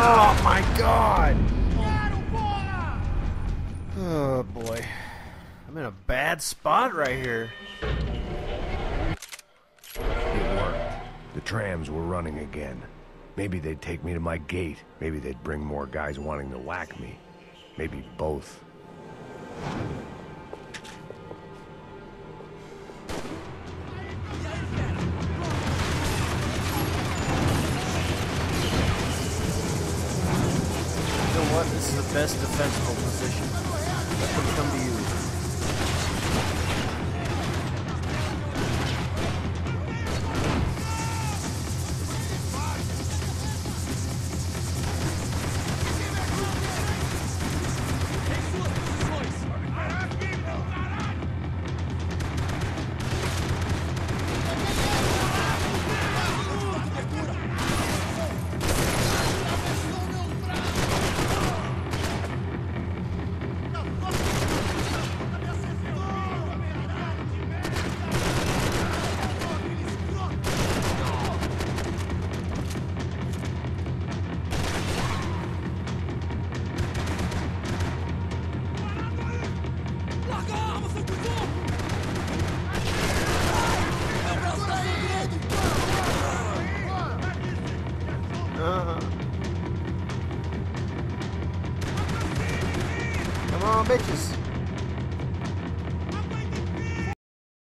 Oh my god! Oh boy. I'm in a bad spot right here. It worked. The trams were running again. Maybe they'd take me to my gate. Maybe they'd bring more guys wanting to whack me. Maybe both. You know what? This is the best defensible position. Let them come to you. Come on, bitches.